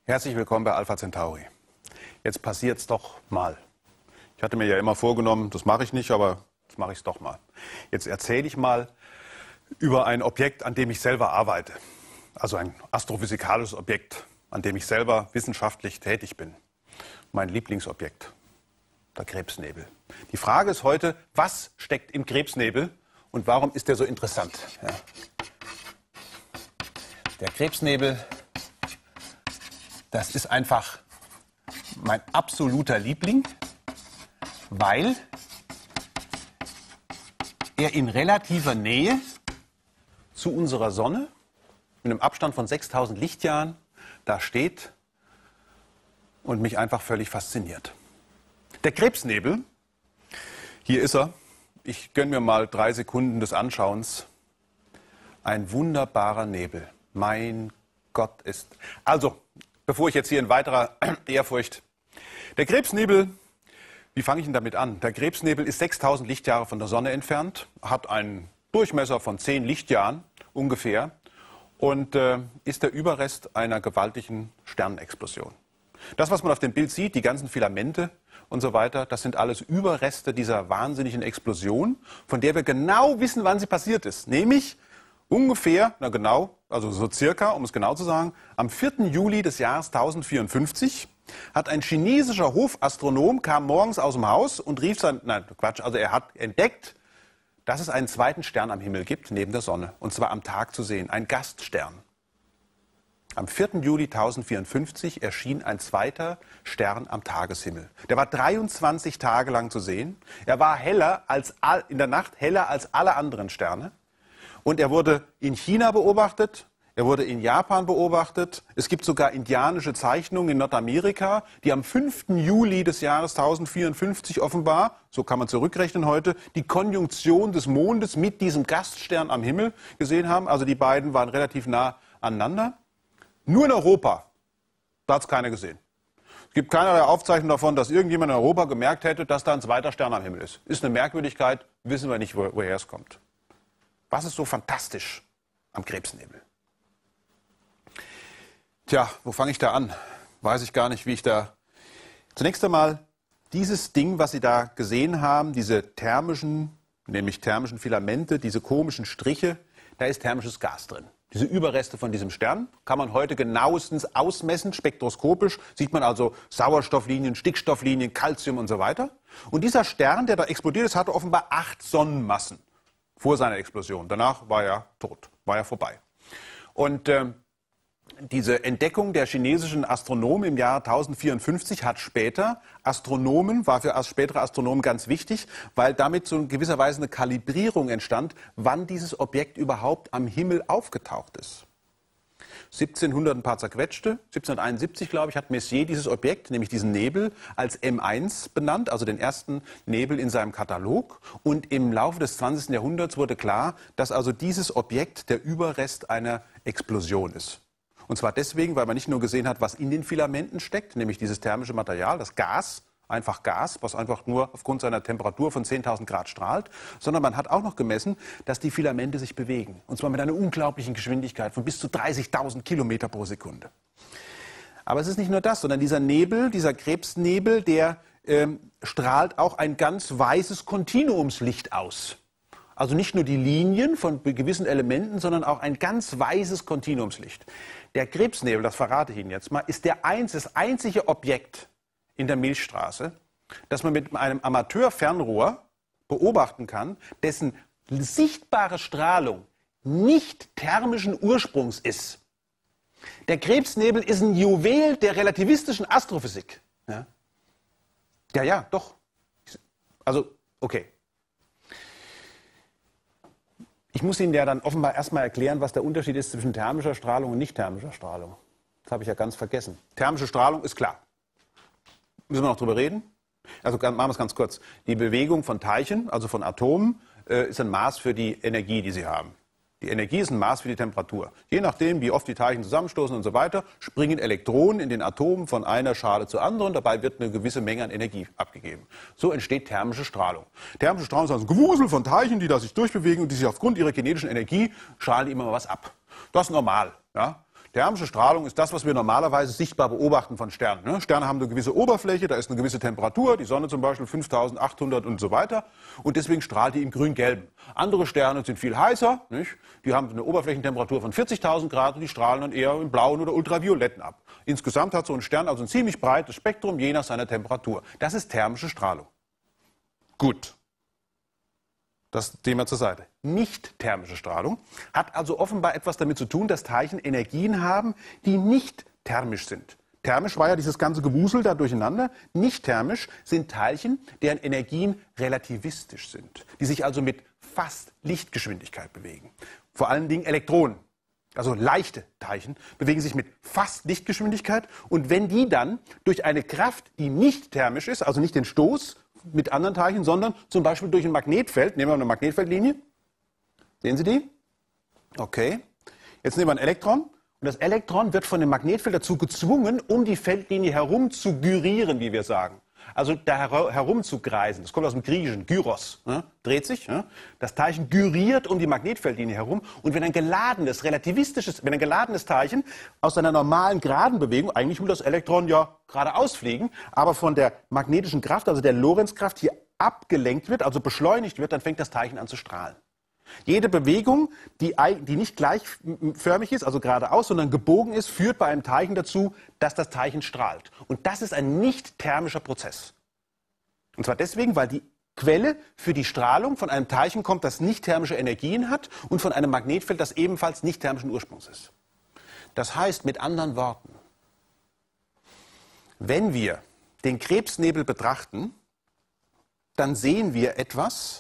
Herzlich willkommen bei Alpha Centauri. Jetzt passiert es doch mal. Ich hatte mir ja immer vorgenommen, das mache ich nicht, aber jetzt mache ich es doch mal. Jetzt erzähle ich mal über ein Objekt, an dem ich selber arbeite. Also ein astrophysikalisches Objekt, an dem ich selber wissenschaftlich tätig bin. Mein Lieblingsobjekt, der Krebsnebel. Die Frage ist heute, was steckt im Krebsnebel und warum ist der so interessant? Ja. Der Krebsnebel, das ist einfach mein absoluter Liebling, weil er in relativer Nähe zu unserer Sonne, mit einem Abstand von 6000 Lichtjahren, da steht und mich einfach völlig fasziniert. Der Krebsnebel, hier ist er, ich gönne mir mal 3 Sekunden des Anschauens, ein wunderbarer Nebel. Mein Gott ist... Also, bevor ich jetzt hier in weiterer Ehrfurcht... Der Krebsnebel, wie fange ich denn damit an? Der Krebsnebel ist 6000 Lichtjahre von der Sonne entfernt, hat einen Durchmesser von 10 Lichtjahren ungefähr und ist der Überrest einer gewaltigen Sternenexplosion. Das, was man auf dem Bild sieht, die ganzen Filamente und so weiter, das sind alles Überreste dieser wahnsinnigen Explosion, von der wir genau wissen, wann sie passiert ist. Nämlich ungefähr, na genau, also so circa, um es genau zu sagen, am 4. Juli des Jahres 1054 hat ein chinesischer Hofastronom, kam morgens aus dem Haus und rief er hat entdeckt, dass es einen zweiten Stern am Himmel gibt, neben der Sonne, und zwar am Tag zu sehen, ein Gaststern. Am 4. Juli 1054 erschien ein zweiter Stern am Tageshimmel. Der war 23 Tage lang zu sehen. Er war in der Nacht heller als alle anderen Sterne. Und er wurde in China beobachtet, er wurde in Japan beobachtet. Es gibt sogar indianische Zeichnungen in Nordamerika, die am 5. Juli des Jahres 1054 offenbar, so kann man zurückrechnen heute, die Konjunktion des Mondes mit diesem Gaststern am Himmel gesehen haben. Also die beiden waren relativ nah aneinander. Nur in Europa, da hat es keiner gesehen. Es gibt keinerlei Aufzeichnung davon, dass irgendjemand in Europa gemerkt hätte, dass da ein zweiter Stern am Himmel ist. Ist eine Merkwürdigkeit, wissen wir nicht, woher es kommt. Was ist so fantastisch am Krebsnebel? Tja, wo fange ich da an? Weiß ich gar nicht, wie ich da... Zunächst einmal, dieses Ding, was Sie da gesehen haben, diese thermischen Filamente, diese komischen Striche, da ist thermisches Gas drin. Diese Überreste von diesem Stern kann man heute genauestens ausmessen, spektroskopisch. Sieht man also Sauerstofflinien, Stickstofflinien, Calcium und so weiter. Und dieser Stern, der da explodiert ist, hatte offenbar 8 Sonnenmassen vor seiner Explosion. Danach war er tot, war er vorbei. Und diese Entdeckung der chinesischen Astronomen im Jahr 1054 war für spätere Astronomen ganz wichtig, weil damit so in gewisser Weise eine Kalibrierung entstand, wann dieses Objekt überhaupt am Himmel aufgetaucht ist. 1700 ein paar zerquetschte, 1771, glaube ich, hat Messier dieses Objekt, nämlich diesen Nebel, als M1 benannt, also den ersten Nebel in seinem Katalog. Und im Laufe des 20. Jahrhunderts wurde klar, dass also dieses Objekt der Überrest einer Explosion ist. Und zwar deswegen, weil man nicht nur gesehen hat, was in den Filamenten steckt, nämlich dieses thermische Material, das Gas, einfach Gas, was einfach nur aufgrund seiner Temperatur von 10.000 Grad strahlt, sondern man hat auch noch gemessen, dass die Filamente sich bewegen. Und zwar mit einer unglaublichen Geschwindigkeit von bis zu 30.000 Kilometer pro Sekunde. Aber es ist nicht nur das, sondern dieser Nebel, dieser Krebsnebel, der strahlt auch ein ganz weißes Kontinuumslicht aus. Also nicht nur die Linien von gewissen Elementen, sondern auch ein ganz weißes Kontinuumslicht. Der Krebsnebel, das verrate ich Ihnen jetzt mal, ist das einzige Objekt in der Milchstraße, das man mit einem Amateurfernrohr beobachten kann, dessen sichtbare Strahlung nicht thermischen Ursprungs ist. Der Krebsnebel ist ein Juwel der relativistischen Astrophysik. Ja, doch. Also, okay. Ich muss Ihnen ja dann offenbar erstmal erklären, was der Unterschied ist zwischen thermischer Strahlung und nicht thermischer Strahlung. Das habe ich ja ganz vergessen. Thermische Strahlung ist klar. Müssen wir noch drüber reden? Also machen wir es ganz kurz. Die Bewegung von Teilchen, also von Atomen, ist ein Maß für die Energie, die sie haben. Die Energie ist ein Maß für die Temperatur. Je nachdem, wie oft die Teilchen zusammenstoßen und so weiter, springen Elektronen in den Atomen von einer Schale zur anderen. Dabei wird eine gewisse Menge an Energie abgegeben. So entsteht thermische Strahlung. Thermische Strahlung ist also ein Gewusel von Teilchen, die da sich durchbewegen und die sich aufgrund ihrer kinetischen Energie strahlen immer mal was ab. Das ist normal. Ja? Thermische Strahlung ist das, was wir normalerweise sichtbar beobachten von Sternen. Ne? Sterne haben eine gewisse Oberfläche, da ist eine gewisse Temperatur, die Sonne zum Beispiel 5800 und so weiter. Und deswegen strahlt die im grün-gelben. Andere Sterne sind viel heißer, nicht? Die haben eine Oberflächentemperatur von 40.000 Grad und die strahlen dann eher im blauen oder ultravioletten ab. Insgesamt hat so ein Stern also ein ziemlich breites Spektrum, je nach seiner Temperatur. Das ist thermische Strahlung. Gut. Das Thema zur Seite. Nicht thermische Strahlung hat also offenbar etwas damit zu tun, dass Teilchen Energien haben, die nicht thermisch sind. Thermisch war ja dieses ganze Gewusel da durcheinander. Nicht thermisch sind Teilchen, deren Energien relativistisch sind, die sich also mit fast Lichtgeschwindigkeit bewegen. Vor allen Dingen Elektronen, also leichte Teilchen, bewegen sich mit fast Lichtgeschwindigkeit. Und wenn die dann durch eine Kraft, die nicht thermisch ist, also nicht den Stoß mit anderen Teilchen, sondern zum Beispiel durch ein Magnetfeld. Nehmen wir eine Magnetfeldlinie. Sehen Sie die? Okay. Jetzt nehmen wir ein Elektron. Und das Elektron wird von dem Magnetfeld dazu gezwungen, um die Feldlinie herum zu gyrieren, wie wir sagen. Also da herum zu kreisen. Das kommt aus dem Griechischen. Gyros. Ne? Dreht sich. Ne? Das Teilchen gyriert um die Magnetfeldlinie herum. Und wenn ein geladenes, wenn ein geladenes Teilchen aus einer normalen geraden Bewegung, eigentlich will das Elektron ja geradeaus fliegen, aber von der magnetischen Kraft, also der Lorentzkraft, hier abgelenkt wird, also beschleunigt wird, dann fängt das Teilchen an zu strahlen. Jede Bewegung, die nicht gleichförmig ist, also geradeaus, sondern gebogen ist, führt bei einem Teilchen dazu, dass das Teilchen strahlt. Und das ist ein nicht thermischer Prozess. Und zwar deswegen, weil die Quelle für die Strahlung von einem Teilchen kommt, das nicht thermische Energien hat und von einem Magnetfeld, das ebenfalls nicht thermischen Ursprungs ist. Das heißt mit anderen Worten, wenn wir den Krebsnebel betrachten, dann sehen wir etwas,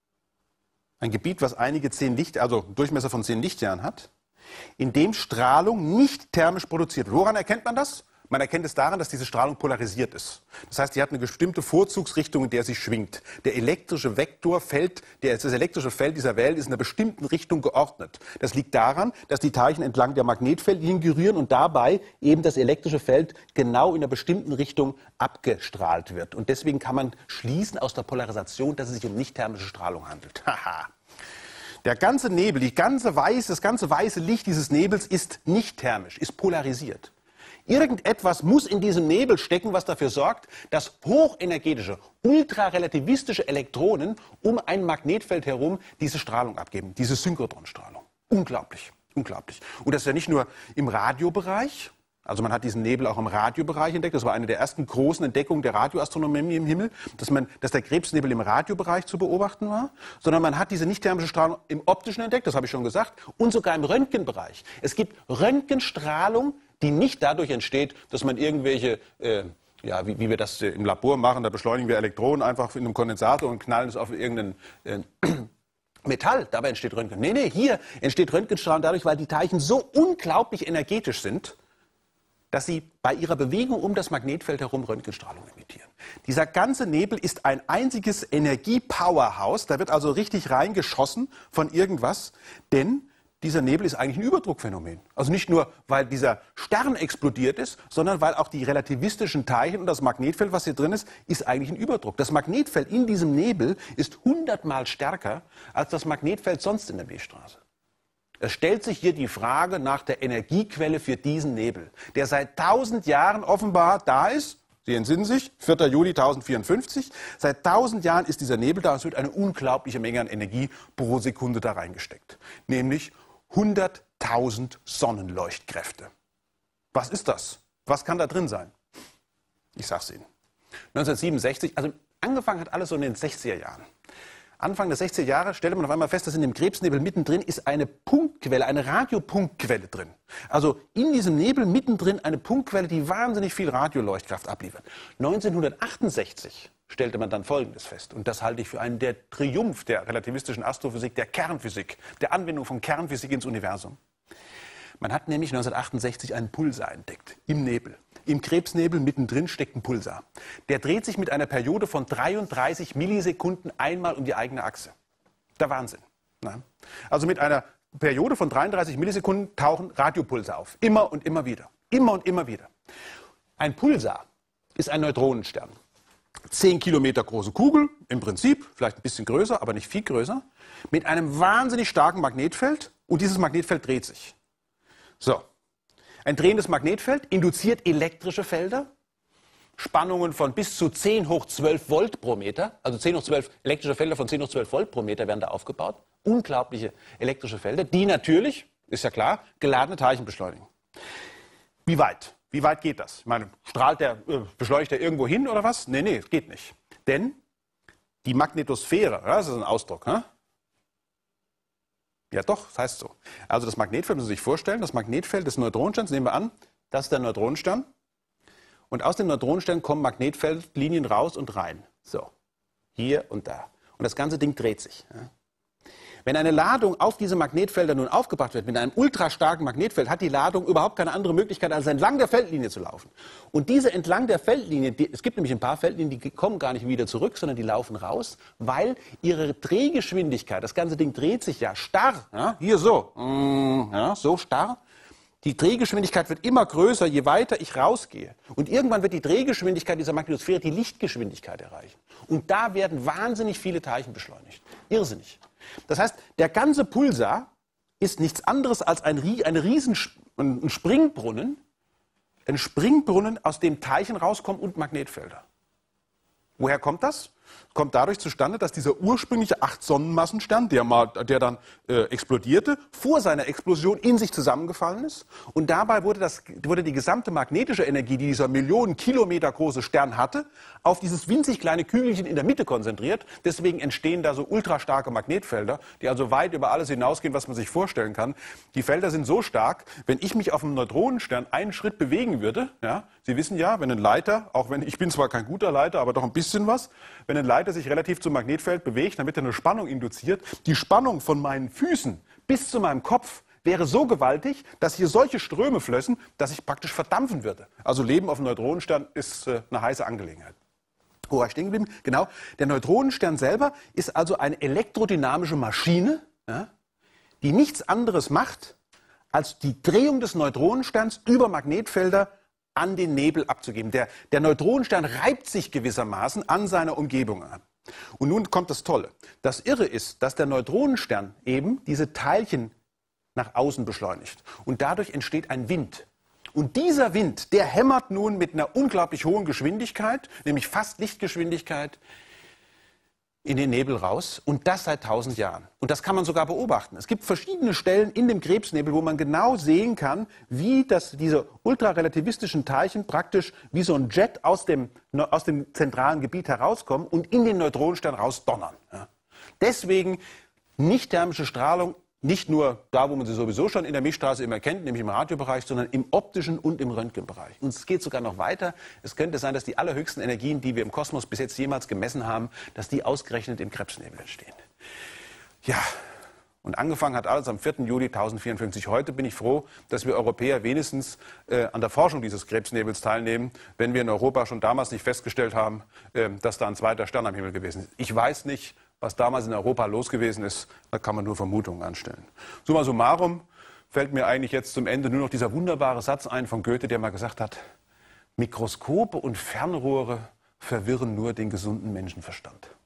ein Gebiet, was einige 10 Licht, also einen Durchmesser von 10 Lichtjahren hat, in dem Strahlung nicht thermisch produziert wird. Woran erkennt man das? Man erkennt es daran, dass diese Strahlung polarisiert ist. Das heißt, sie hat eine bestimmte Vorzugsrichtung, in der sie schwingt. Der elektrische Vektorfeld, das elektrische Feld dieser Welt ist in einer bestimmten Richtung geordnet. Das liegt daran, dass die Teilchen entlang der Magnetfeldlinien gyrieren und dabei eben das elektrische Feld genau in einer bestimmten Richtung abgestrahlt wird. Und deswegen kann man schließen aus der Polarisation, dass es sich um nicht-thermische Strahlung handelt. Haha. Der ganze Nebel, das ganze weiße Licht dieses Nebels ist nicht thermisch, ist polarisiert. Irgendetwas muss in diesem Nebel stecken, was dafür sorgt, dass hochenergetische, ultrarelativistische Elektronen um ein Magnetfeld herum diese Strahlung abgeben, diese Synchrotronstrahlung. Unglaublich, unglaublich. Und das ist ja nicht nur im Radiobereich, also man hat diesen Nebel auch im Radiobereich entdeckt, das war eine der ersten großen Entdeckungen der Radioastronomie im Himmel, dass der Krebsnebel im Radiobereich zu beobachten war, sondern man hat diese nicht-thermische Strahlung im optischen entdeckt, das habe ich schon gesagt, und sogar im Röntgenbereich. Es gibt Röntgenstrahlung, die nicht dadurch entsteht, dass man irgendwelche, wie wir das im Labor machen, da beschleunigen wir Elektronen einfach in einem Kondensator und knallen es auf irgendein Metall. Dabei entsteht Röntgen. Nee, hier entsteht Röntgenstrahlung dadurch, weil die Teilchen so unglaublich energetisch sind, dass sie bei ihrer Bewegung um das Magnetfeld herum Röntgenstrahlung emittieren. Dieser ganze Nebel ist ein einziges Energie-Powerhouse. Da wird also richtig reingeschossen von irgendwas, denn dieser Nebel ist eigentlich ein Überdruckphänomen. Also nicht nur, weil dieser Stern explodiert ist, sondern weil auch die relativistischen Teilchen und das Magnetfeld, was hier drin ist, ist eigentlich ein Überdruck. Das Magnetfeld in diesem Nebel ist 100-mal stärker als das Magnetfeld sonst in der Milchstraße. Es stellt sich hier die Frage nach der Energiequelle für diesen Nebel, der seit 1000 Jahren offenbar da ist. Sie entsinnen sich, 4. Juli 1054. Seit 1000 Jahren ist dieser Nebel da. Es wird eine unglaubliche Menge an Energie pro Sekunde da reingesteckt. Nämlich 100.000 Sonnenleuchtkräfte. Was ist das? Was kann da drin sein? Ich sag's Ihnen. 1967, also angefangen hat alles so in den 60er Jahren. Anfang der 60er Jahre stellte man auf einmal fest, dass in dem Krebsnebel mittendrin ist eine Punktquelle, eine Radiopunktquelle drin. Also in diesem Nebel mittendrin eine Punktquelle, die wahnsinnig viel Radioleuchtkraft abliefert. 1968 stellte man dann Folgendes fest, und das halte ich für einen der Triumph der relativistischen Astrophysik, der Kernphysik, der Anwendung von Kernphysik ins Universum. Man hat nämlich 1968 einen Pulsar entdeckt, im Nebel. Im Krebsnebel mittendrin steckt ein Pulsar. Der dreht sich mit einer Periode von 33 Millisekunden einmal um die eigene Achse. Der Wahnsinn. Nein. Also mit einer Periode von 33 Millisekunden tauchen Radiopulsar auf. Immer und immer wieder. Immer und immer wieder. Ein Pulsar ist ein Neutronenstern. 10 Kilometer große Kugel, im Prinzip, vielleicht ein bisschen größer, aber nicht viel größer, mit einem wahnsinnig starken Magnetfeld, und dieses Magnetfeld dreht sich. So, Ein drehendes Magnetfeld induziert elektrische Felder, Spannungen von bis zu 10 hoch 12 Volt pro Meter, also 10 hoch 12 elektrische Felder von 10 hoch 12 Volt pro Meter werden da aufgebaut. Unglaubliche elektrische Felder, die natürlich, ist ja klar, geladene Teilchen beschleunigen. Wie weit? Wie weit geht das? Ich meine, beschleunigt der irgendwo hin oder was? Nee, geht nicht. Denn die Magnetosphäre, das ist ein Ausdruck, ne? Ja doch, das heißt so. Also das Magnetfeld, müssen Sie sich vorstellen, das Magnetfeld des Neutronensterns, nehmen wir an, das ist der Neutronenstern. Und aus dem Neutronenstern kommen Magnetfeldlinien raus und rein. So, hier und da. Und das ganze Ding dreht sich. Ja? Wenn eine Ladung auf diese Magnetfelder nun aufgebracht wird, mit einem ultrastarken Magnetfeld, hat die Ladung überhaupt keine andere Möglichkeit, als entlang der Feldlinie zu laufen. Und diese entlang der Feldlinie, es gibt nämlich ein paar Feldlinien, die kommen gar nicht wieder zurück, sondern die laufen raus, weil ihre Drehgeschwindigkeit, das ganze Ding dreht sich ja starr, ja, hier so, ja, so starr. Die Drehgeschwindigkeit wird immer größer, je weiter ich rausgehe. Und irgendwann wird die Drehgeschwindigkeit dieser Magnetosphäre die Lichtgeschwindigkeit erreichen. Und da werden wahnsinnig viele Teilchen beschleunigt. Irrsinnig. Das heißt, der ganze Pulsar ist nichts anderes als ein Springbrunnen, aus dem Teilchen rauskommen und Magnetfelder. Woher kommt das? Kommt dadurch zustande, dass dieser ursprüngliche 8-Sonnenmassenstern, der dann explodierte, vor seiner Explosion in sich zusammengefallen ist. Und dabei wurde die gesamte magnetische Energie, die dieser Millionen Kilometer große Stern hatte, auf dieses winzig kleine Kügelchen in der Mitte konzentriert. Deswegen entstehen da so ultrastarke Magnetfelder, die also weit über alles hinausgehen, was man sich vorstellen kann. Die Felder sind so stark, wenn ich mich auf einem Neutronenstern einen Schritt bewegen würde, ja, Sie wissen ja, wenn ein Leiter, auch wenn ich bin zwar kein guter Leiter, aber doch ein bisschen was, wenn ein Leiter sich relativ zum Magnetfeld bewegt, dann wird eine Spannung induziert. Die Spannung von meinen Füßen bis zu meinem Kopf wäre so gewaltig, dass hier solche Ströme flössen, dass ich praktisch verdampfen würde. Also Leben auf einem Neutronenstern ist eine heiße Angelegenheit. Wo war ich stehen geblieben? Genau, der Neutronenstern selber ist also eine elektrodynamische Maschine, ja, die nichts anderes macht, als die Drehung des Neutronensterns über Magnetfelder an den Nebel abzugeben. Der Neutronenstern reibt sich gewissermaßen an seiner Umgebung an. Und nun kommt das Tolle. Das Irre ist, dass der Neutronenstern eben diese Teilchen nach außen beschleunigt. Und dadurch entsteht ein Wind. Und dieser Wind, der hämmert nun mit einer unglaublich hohen Geschwindigkeit, nämlich fast Lichtgeschwindigkeit, in den Nebel raus, und das seit 1000 Jahren. Und das kann man sogar beobachten. Es gibt verschiedene Stellen in dem Krebsnebel, wo man genau sehen kann, wie diese ultrarelativistischen Teilchen praktisch wie so ein Jet aus dem zentralen Gebiet herauskommen und in den Neutronenstern rausdonnern. Ja. Deswegen nicht thermische Strahlung, nicht nur da, wo man sie sowieso schon in der Milchstraße immer kennt, nämlich im Radiobereich, sondern im optischen und im Röntgenbereich. Und es geht sogar noch weiter. Es könnte sein, dass die allerhöchsten Energien, die wir im Kosmos bis jetzt jemals gemessen haben, dass die ausgerechnet im Krebsnebel entstehen. Ja, und angefangen hat alles am 4. Juli 1054. Heute bin ich froh, dass wir Europäer wenigstens an der Forschung dieses Krebsnebels teilnehmen, wenn wir in Europa schon damals nicht festgestellt haben, dass da ein zweiter Stern am Himmel gewesen ist. Ich weiß nicht, was damals in Europa los gewesen ist, da kann man nur Vermutungen anstellen. Summa summarum fällt mir eigentlich jetzt zum Ende nur noch dieser wunderbare Satz ein von Goethe, der mal gesagt hat, Mikroskope und Fernrohre verwirren nur den gesunden Menschenverstand.